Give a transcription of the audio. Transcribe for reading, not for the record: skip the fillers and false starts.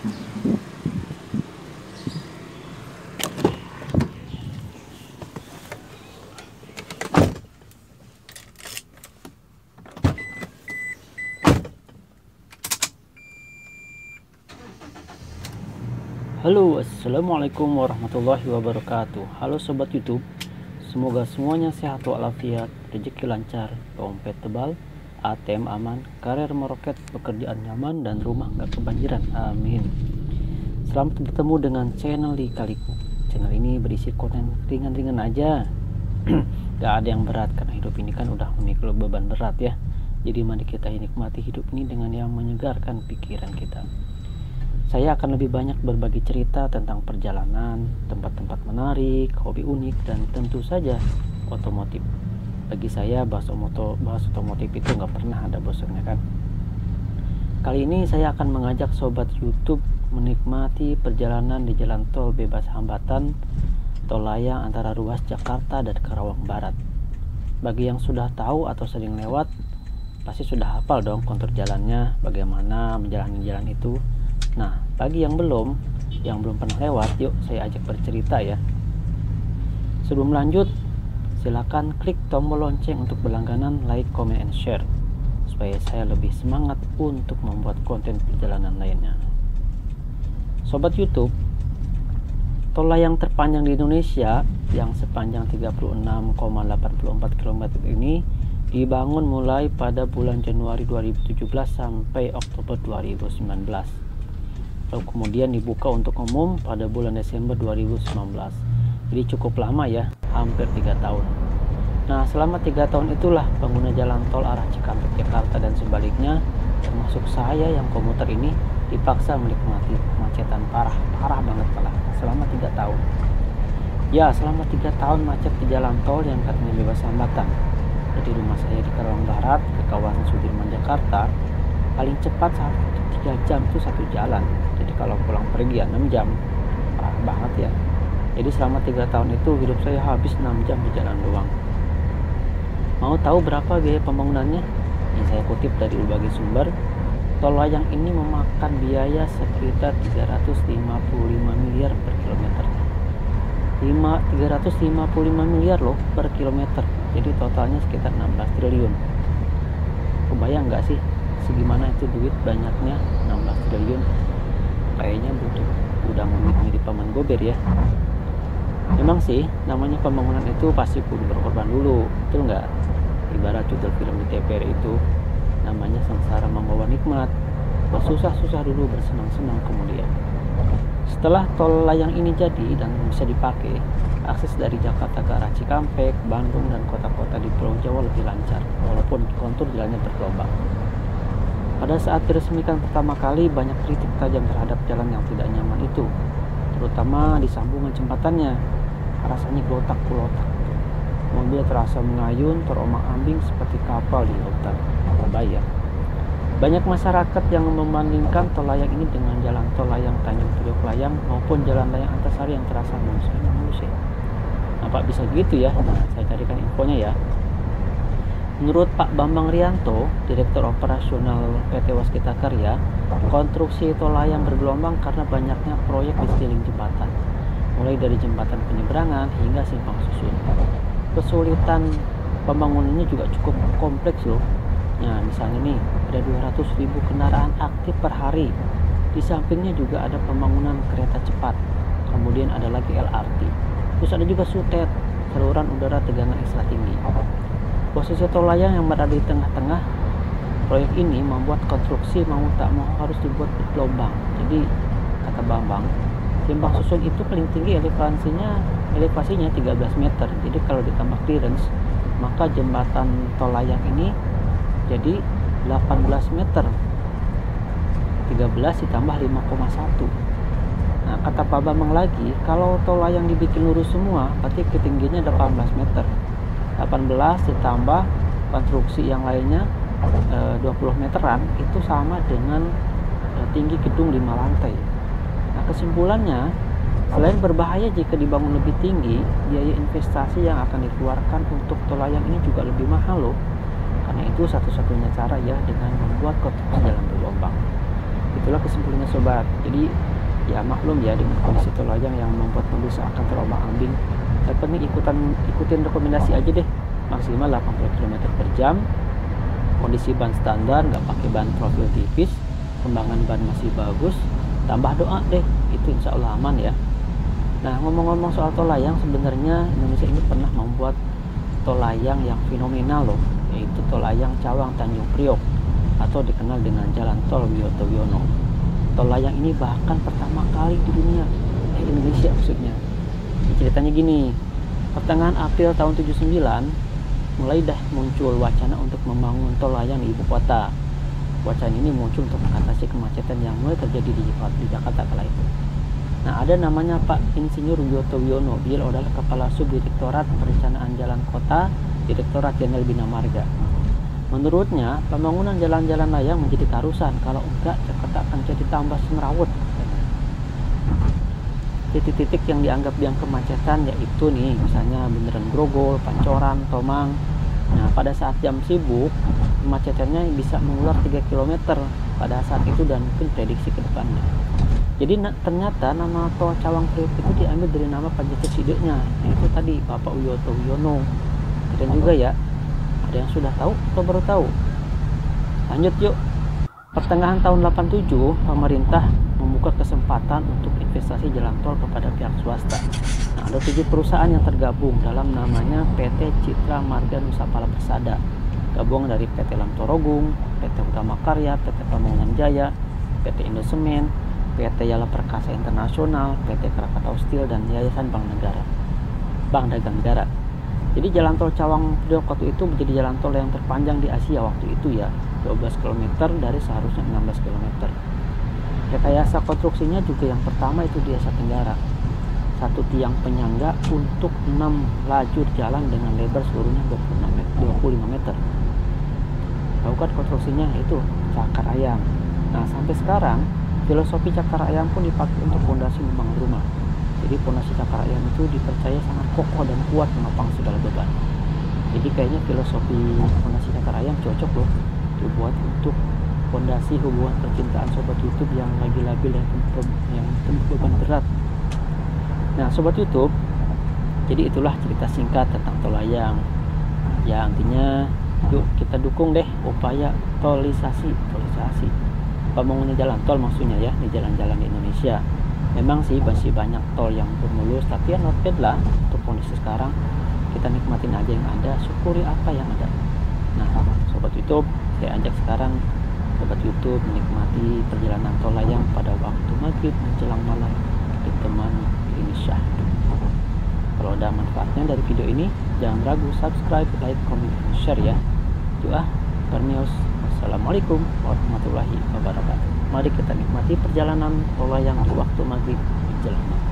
Halo, assalamualaikum warahmatullahi wabarakatuh. Halo sobat YouTube, semoga semuanya sehat walafiat, rezeki lancar, dompet tebal, ATM aman, karir meroket, pekerjaan nyaman, dan rumah gak kebanjiran. Amin. Selamat bertemu dengan channel Lika-Liku. Channel ini berisi konten ringan-ringan aja. Gak ada yang berat karena hidup ini kan udah memikul beban berat ya. Jadi mari kita nikmati hidup ini dengan yang menyegarkan pikiran kita. Saya akan lebih banyak berbagi cerita tentang perjalanan, tempat-tempat menarik, hobi unik, dan tentu saja otomotif. Bagi saya bahas otomotif itu nggak pernah ada bosannya kan. Kali ini saya akan mengajak sobat YouTube menikmati perjalanan di jalan tol bebas hambatan, tol layang antara ruas Jakarta dan Karawang Barat. Bagi yang sudah tahu atau sering lewat, pasti sudah hafal dong kontur jalannya, bagaimana menjalani jalan itu. Nah, bagi yang belum pernah lewat, yuk saya ajak bercerita ya. Sebelum lanjut, silakan klik tombol lonceng untuk berlangganan, like, comment, and share, supaya saya lebih semangat untuk membuat konten perjalanan lainnya. Sobat YouTube, tol layang terpanjang di Indonesia yang sepanjang 36,84 km ini dibangun mulai pada bulan Januari 2017 sampai Oktober 2019. Lalu kemudian dibuka untuk umum pada bulan Desember 2019. Jadi cukup lama ya, hampir 3 tahun. Nah, selama 3 tahun itulah pengguna jalan tol arah Cikampek Jakarta dan sebaliknya, termasuk saya yang komuter ini, dipaksa menikmati kemacetan parah banget malah selama 3 tahun. Ya, selama 3 tahun macet di jalan tol yang katanya bebas hambatan. Dari rumah saya di Karawang Barat ke kawasan Sudirman Jakarta, paling cepat 3 jam itu satu jalan. Jadi kalau pulang pergi ya 6 jam, parah banget ya. Jadi selama 3 tahun itu hidup saya habis 6 jam di jalan doang. Mau tahu berapa biaya pembangunannya? Yang saya kutip dari berbagai sumber, tol layang ini memakan biaya sekitar 355 miliar per kilometer. 355 miliar loh per kilometer. Jadi totalnya sekitar 16 triliun. Kebayang nggak sih segimana itu duit banyaknya 16 triliun? Kayaknya udah mirip paman gober ya. Memang sih namanya pembangunan itu pasti kudu berkorban dulu, betul nggak? Ibarat judul film di TVRI itu namanya sengsara membawa nikmat, bersusah-susah dulu, bersenang-senang kemudian. Setelah tol layang ini jadi dan bisa dipakai, akses dari Jakarta ke arah Cikampek, Bandung, dan kota-kota di Pulau Jawa lebih lancar, walaupun kontur jalannya bergelombang. Pada saat diresmikan pertama kali, banyak kritik tajam terhadap jalan yang tidak nyaman itu, terutama di sambungan jembatannya. Rasanya gelotak-gelotak. Mobil terasa mengayun, terombang-ambing seperti kapal di lautan. Terbayang. Banyak masyarakat yang membandingkan tol layang ini dengan jalan tol layang Tanjung Priok Layang maupun jalan layang Antasari yang terasa mulus ya. Nampak bisa gitu ya? Nah, saya carikan infonya ya. Menurut Pak Bambang Rianto, Direktur Operasional PT Waskita Karya, konstruksi tol layang bergelombang karena banyaknya proyek di sekeliling jembatan, mulai dari jembatan penyeberangan hingga simpang susun. Kesulitan pembangunannya juga cukup kompleks loh. Nah, misalnya nih, ada 200.000 kendaraan aktif per hari. Di sampingnya juga ada pembangunan kereta cepat. Kemudian ada lagi LRT. Terus ada juga SUTET, saluran udara tegangan ekstra tinggi. Posisi tol layang yang berada di tengah-tengah proyek ini membuat konstruksi mau tak mau harus dibuat bergelombang. Jadi kata Bambang, simpang susun itu paling tinggi elevasinya 13 meter. Jadi kalau ditambah clearance, maka jembatan tol layang ini jadi 18 meter. 13 ditambah 5,1. Nah, kata Pak Bambang lagi, kalau tol layang dibikin lurus semua, berarti ketinggiannya 18 meter. 18 ditambah konstruksi yang lainnya 20 meteran itu sama dengan tinggi gedung 5 lantai. Nah, kesimpulannya, selain berbahaya jika dibangun lebih tinggi, biaya investasi yang akan dikeluarkan untuk tol layang ini juga lebih mahal loh. Karena itu satu-satunya cara ya dengan membuat konstruksi jalan bergelombang. Itu itulah kesimpulannya sobat. Jadi ya maklum ya, dengan kondisi tol layang yang membuat mobil seakan terombang-ambing, yang penting ikutin rekomendasi aja deh, maksimal 80 km per jam, kondisi ban standar, nggak pakai ban profil tipis, kembangan ban masih bagus, tambah doa deh, itu insya Allah aman ya. Nah, ngomong-ngomong soal tol layang, sebenarnya Indonesia ini pernah membuat tol layang yang fenomenal loh, yaitu tol layang Cawang Tanjung Priok atau dikenal dengan Jalan Tol Wiyoto Wiono. Tol layang ini bahkan pertama kali di dunia, Indonesia maksudnya. Ceritanya gini, pertengahan April tahun 79 mulai dah muncul wacana untuk membangun tol layang di ibu kota. Wacana ini muncul untuk mengatasi kemacetan yang mulai terjadi di Jakarta kala itu. Nah, ada namanya Pak Insinyur Wiyoto Wiono. Beliau adalah Kepala Subdirektorat Perencanaan Jalan Kota, Direktorat Jenderal Bina Marga. Menurutnya, pembangunan jalan-jalan layang menjadi tarusan, kalau enggak Jakarta akan jadi tambah semrawut. Titik-titik yang dianggap biang kemacetan yaitu nih, misalnya Bundaran Grogol, Pancoran, Tomang. Nah, pada saat jam sibuk, kemacetannya bisa mengular 3 km pada saat itu dan mungkin prediksi ke depannya. Jadi ternyata nama tol Cawang Priok itu diambil dari nama pencetus-idenya, yaitu tadi Bapak Wiyoto Wiono. Keren juga ya. Ada yang sudah tahu atau baru tahu? Lanjut yuk. Pertengahan tahun 87, pemerintah membuka kesempatan untuk investasi jalan tol kepada pihak swasta. Nah, ada 7 perusahaan yang tergabung dalam namanya PT Citra Marga Nusapala Persada. Gabungan dari PT Lamtorogung, PT Utama Karya, PT Pembangunan Jaya, PT Indosemen, PT Yala Perkasa Internasional, PT Krakatau Steel, dan Yayasan Bank Dagang Negara. Jadi jalan tol Cawang Priok waktu itu menjadi jalan tol yang terpanjang di Asia waktu itu ya, 12 km dari seharusnya 16 km. Rekayasa konstruksinya juga yang pertama itu di Asia Tenggara. Satu tiang penyangga untuk 6 lajur jalan dengan lebar seluruhnya 25 meter. Tahu kan konstruksinya itu cakar ayam. Nah, sampai sekarang filosofi cakar ayam pun dipakai untuk fondasi membangun rumah. Jadi fondasi cakar ayam itu dipercaya sangat kokoh dan kuat menopang segala beban. Jadi kayaknya filosofi fondasi cakar ayam cocok loh dibuat untuk fondasi hubungan percintaan sobat YouTube yang lagi labil yang beban berat. Nah, sobat YouTube, jadi itulah cerita singkat tentang tol layang. Ya, intinya yuk kita dukung deh upaya tolisasi pembangunan jalan tol maksudnya ya di jalan-jalan di Indonesia. Memang sih masih banyak tol yang bermulus, tapi ya not bad lah untuk kondisi sekarang. Kita nikmatin aja yang ada, syukuri apa yang ada. Nah, sobat YouTube, saya ajak sekarang sobat YouTube menikmati perjalanan tol layang pada waktu maghrib menjelang malam ditemani ini syahdu. Kalau ada manfaatnya dari video ini, jangan ragu subscribe, like, comment, dan share ya. Doa Barmios. Assalamualaikum warahmatullahi wabarakatuh. Mari kita nikmati perjalanan tol layang di waktu maghrib menjelang malam.